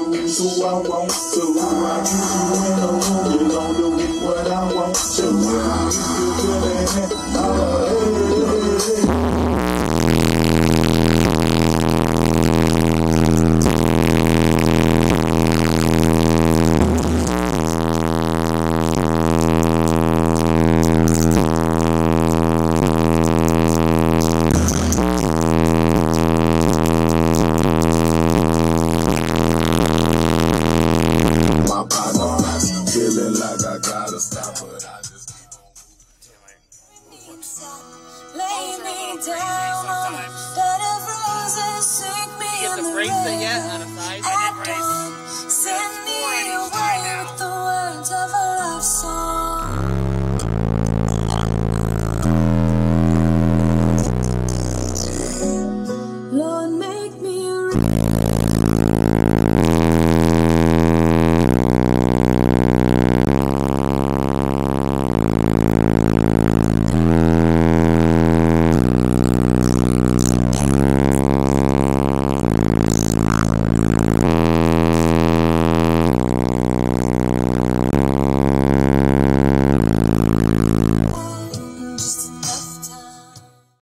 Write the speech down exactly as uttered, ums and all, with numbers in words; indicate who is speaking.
Speaker 1: choose who I want to. I choose you when I want, you gon' do what I want to. You feel good,